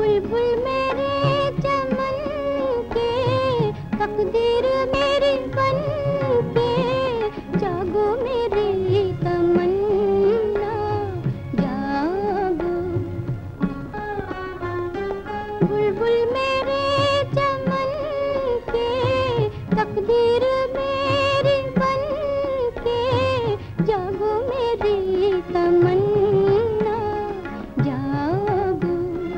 बुलबुल मेरे चमन के, तकदीर मेरी बन के, जागो मेरी तमन्ना जागो। बुलबुल मेरे चमन के, तकदीर मेरी बन के, जागो मेरी तमन्ना जागो।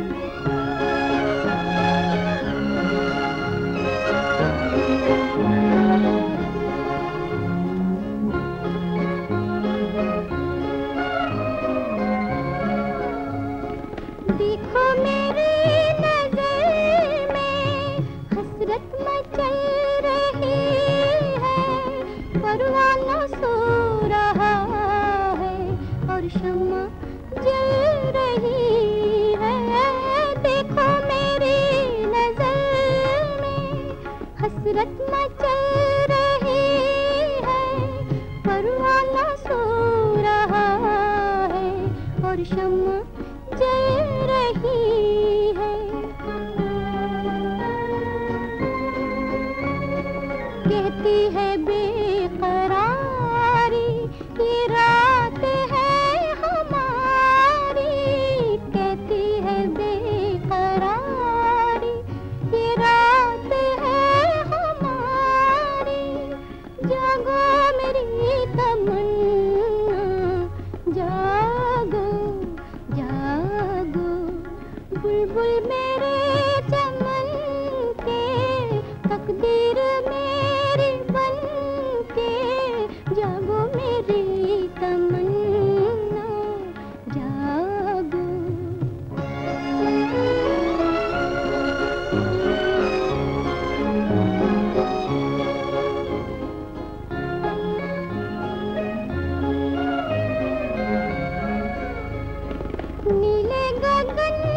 देखो मेरी नजर में हसरत मचल रही है, परवाना सो रहा है और शम्मा जल रही है। देखो मेरी नजर में हसरत मचल रही है, परवाना सो रहा है और शम्मा जल रही है। कहती है बेकरारी ये रात है हमारी, कहती है बेकरारी ये रात है हमारी, जागो मेरी तमन्ना जागो जागो। बुलबुल मेरे चमन के, तकदीर मेरी बन के, जागो मेरी तमन्ना जागो। नीले गगन